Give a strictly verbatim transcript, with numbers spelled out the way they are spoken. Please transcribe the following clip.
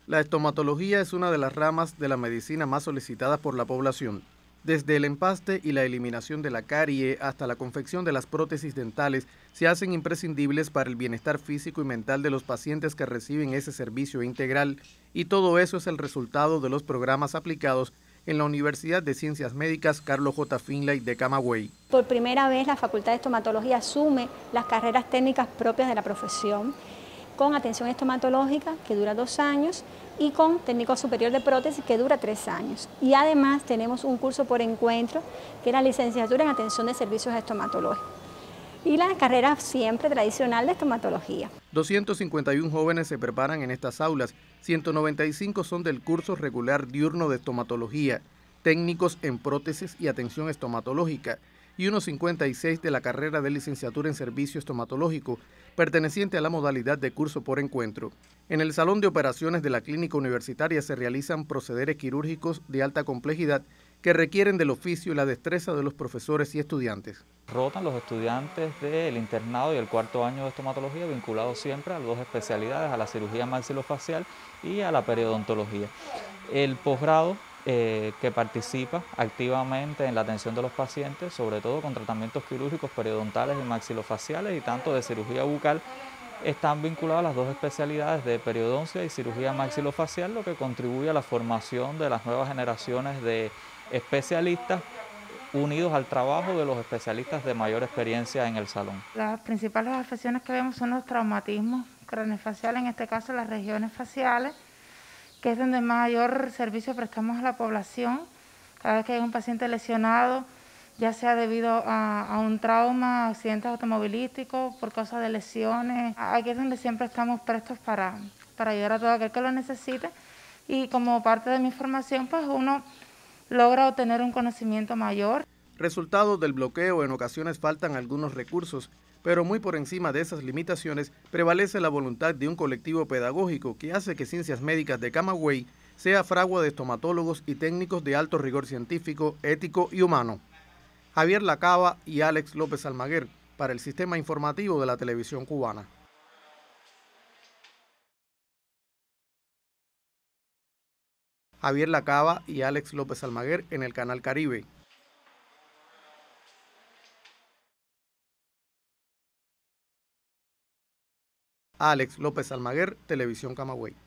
La estomatología es una de las ramas de la medicina más solicitadas por la población. Desde el empaste y la eliminación de la carie hasta la confección de las prótesis dentales se hacen imprescindibles para el bienestar físico y mental de los pacientes que reciben ese servicio integral, y todo eso es el resultado de los programas aplicados en la Universidad de Ciencias Médicas Carlos J. Finlay de Camagüey. Por primera vez la Facultad de Estomatología asume las carreras técnicas propias de la profesión, con atención estomatológica, que dura dos años, y con técnico superior de prótesis, que dura tres años. Y además tenemos un curso por encuentro, que es la licenciatura en atención de servicios estomatológicos. Y la carrera siempre tradicional de estomatología. doscientos cincuenta y uno jóvenes se preparan en estas aulas, ciento noventa y cinco son del curso regular diurno de estomatología, técnicos en prótesis y atención estomatológica, y unos cincuenta y seis de la carrera de licenciatura en servicio estomatológico, perteneciente a la modalidad de curso por encuentro. En el salón de operaciones de la clínica universitaria se realizan procederes quirúrgicos de alta complejidad que requieren del oficio y la destreza de los profesores y estudiantes. Rotan los estudiantes del internado y el cuarto año de estomatología, vinculados siempre a las dos especialidades, a la cirugía maxilofacial y a la periodontología. El posgrado eh, que participa activamente en la atención de los pacientes, sobre todo con tratamientos quirúrgicos periodontales y maxilofaciales y tanto de cirugía bucal, están vinculados a las dos especialidades de periodoncia y cirugía maxilofacial, lo que contribuye a la formación de las nuevas generaciones de especialistas unidos al trabajo de los especialistas de mayor experiencia en el salón. Las principales afecciones que vemos son los traumatismos craneofaciales, en este caso las regiones faciales, que es donde mayor servicio prestamos a la población. Cada vez que hay un paciente lesionado, ya sea debido a, a un trauma, accidentes automovilísticos, por causa de lesiones, aquí es donde siempre estamos prestos para, para ayudar a todo aquel que lo necesite. Y como parte de mi formación, pues uno logra obtener un conocimiento mayor. Resultado del bloqueo, en ocasiones faltan algunos recursos, pero muy por encima de esas limitaciones prevalece la voluntad de un colectivo pedagógico que hace que Ciencias Médicas de Camagüey sea fragua de estomatólogos y técnicos de alto rigor científico, ético y humano. Javier Lacaba y Alex López Almaguer, para el Sistema Informativo de la Televisión Cubana. Javier Lacaba y Alex López Almaguer en el Canal Caribe. Alex López Almaguer, Televisión Camagüey.